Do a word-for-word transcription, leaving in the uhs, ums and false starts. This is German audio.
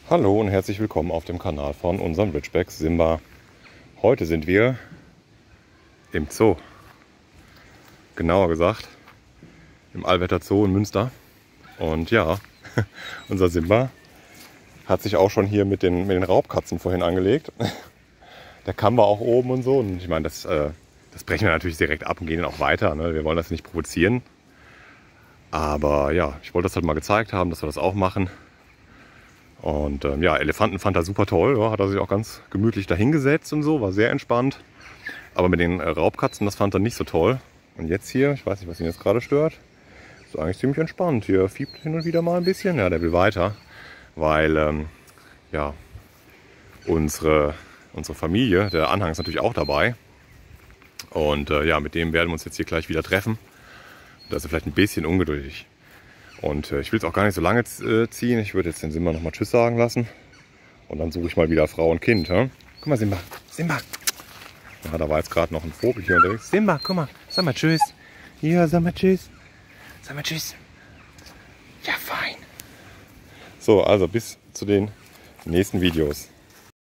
Hallo und herzlich willkommen auf dem Kanal von unserem Ridgeback Simba. Heute sind wir im Zoo. Genauer gesagt im Allwetter Zoo in Münster. Und ja, unser Simba hat sich auch schon hier mit den, mit den Raubkatzen vorhin angelegt. Der Kamm war auch oben und so. Und ich meine, das, äh, das brechen wir natürlich direkt ab und gehen dann auch weiter. Ne? Wir wollen das nicht provozieren. Aber ja, ich wollte das halt mal gezeigt haben, dass wir das auch machen. Und ähm, ja, Elefanten fand er super toll, ja, hat er sich auch ganz gemütlich dahingesetzt und so, war sehr entspannt. Aber mit den äh, Raubkatzen, das fand er nicht so toll. Und jetzt hier, ich weiß nicht, was ihn jetzt gerade stört, ist eigentlich ziemlich entspannt. Hier fiebt hin und wieder mal ein bisschen, ja, der will weiter, weil ähm, ja, unsere, unsere Familie, der Anhang ist natürlich auch dabei. Und äh, ja, mit dem werden wir uns jetzt hier gleich wieder treffen. Da ist er vielleicht ein bisschen ungeduldig. Und äh, ich will es auch gar nicht so lange äh, ziehen. Ich würde jetzt den Simba nochmal Tschüss sagen lassen. Und dann suche ich mal wieder Frau und Kind. Hä? Guck mal, Simba. Simba. Ja, da war jetzt gerade noch ein Vogel hier unterwegs. Simba, guck mal. Sag mal Tschüss. Ja, sag mal Tschüss. Sag mal Tschüss. Ja, fein. So, also bis zu den nächsten Videos.